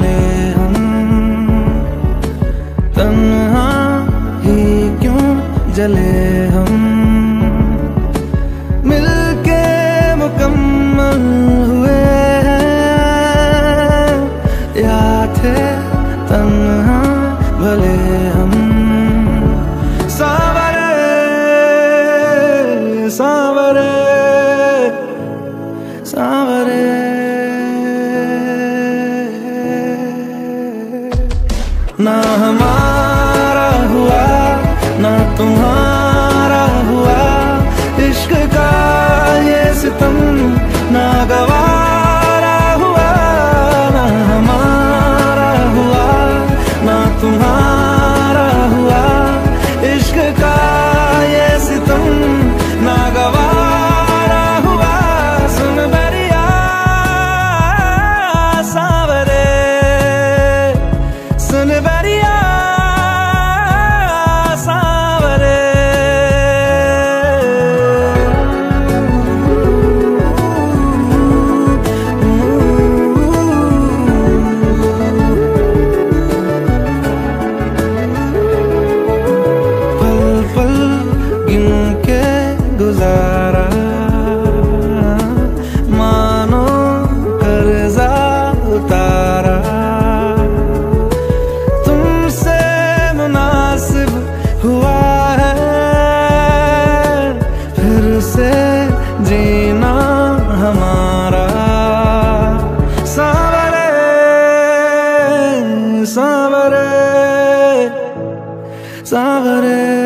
भले हम तन्हा ही क्यों जले हम, मिलके मुकम्मल हुए हैं या थे तन्हा भले हम। सांवरे सांवरे सांवरे, ना हमारा हुआ ना तुम्हारा हुआ, इश्क का ये सितम ना गवारा हुआ। ना हमारा हुआ ना तुम्हारा हुआ, इश्क का ये सितम ना गवारा हुआ। सुन बरिया सांवरे, सुन बरिया सांवरे। पल पल गिन के गुजारा, मानो कर्जा उतारा, तुमसे मुनासिब हुआ है फिर से जीना हमारा। सांवरे सांवरे सांवरे।